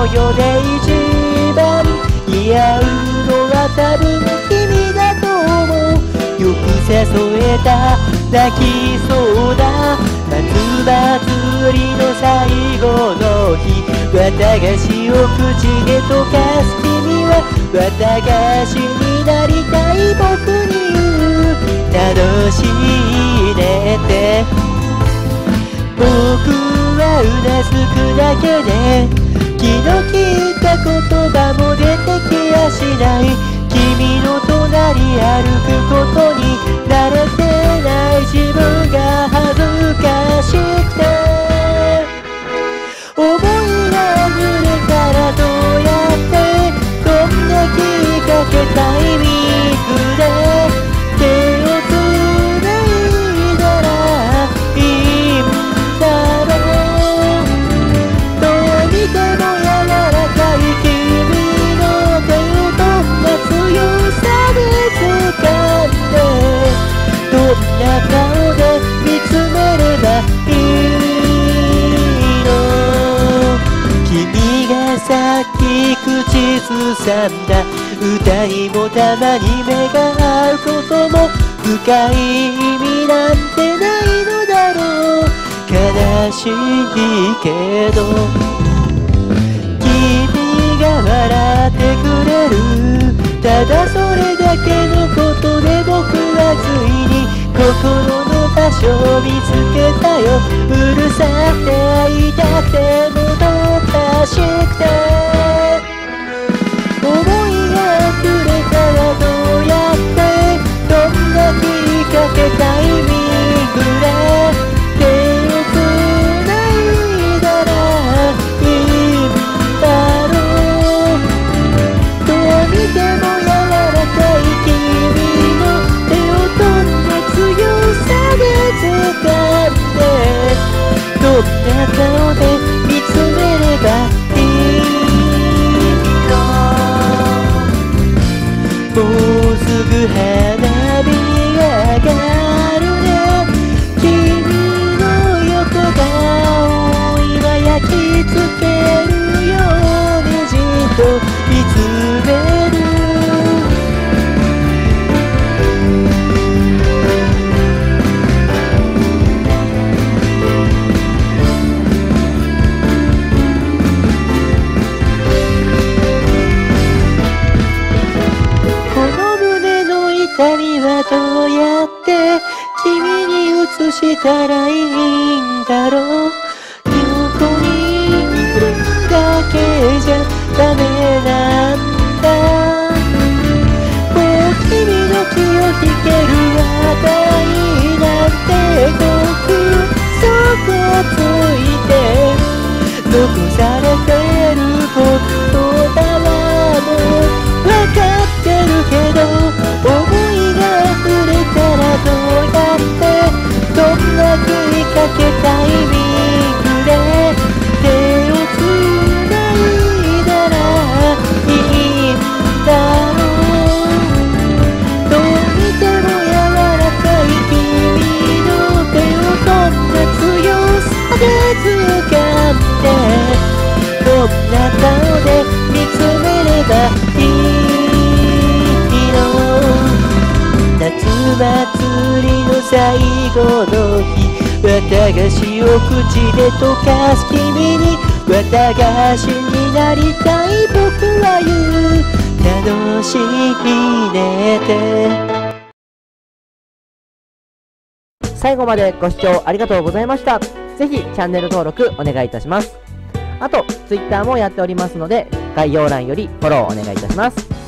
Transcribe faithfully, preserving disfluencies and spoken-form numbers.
の世で一番似合うのは多分君だと思う。よく誘えた泣きそうだ夏祭りの最後の日、綿菓子を口で溶かす君は綿菓子になりたい僕に言う。楽しいねって僕はうなずくだけで気の利いた言葉も出てきやしない。君の隣歩くことに慣れてない自分が恥ずかしくて、思いが溢れたらどうやってこんなきっかけタイミングで手をつないだらいいんだろう。どう見ても柔らかい君の手をどんな強さで掴んでどんな顔で見つめればいいの。君がさっき口ずさんだ歌にもたまに目が合うことも深い意味なんてないのだろう。悲しいけど君が笑ってくれる、ただそれだけのことで僕はついに心の場所を見つけたよ。うるさくて会いたくてもどかしくて思いが溢れたらどうやってどんなきっかけタイミングで手をつないだらいいんだろう。どう見ても柔らかい君の手をどんな強さで掴んでどんな顔で見つめればいいの。もうすぐ花火が上がるね。君の横顔を今焼き付けるようにじっと見つめる。この胸の痛みはどうやって君に移したらいいんだろう。横にいるだけじゃダメなんだ。もう君の気を引ける話題なんて僕そこついて残されてる僕の名はもうわかってるけど思いが溢れたらどうやってどんなきっかけタイミングで手をつないだらいいんだろう。どう見ても柔らかい君の手をどんな強さで掴んでどんな顔で見つめればいいの。夏祭りの最後の日、綿菓子を口で溶かす君に綿菓子になりたい僕は言う。楽しいねって最後までご視聴ありがとうございました。ぜひチャンネル登録お願いいたします。あと Twitter もやっておりますので概要欄よりフォローお願いいたします。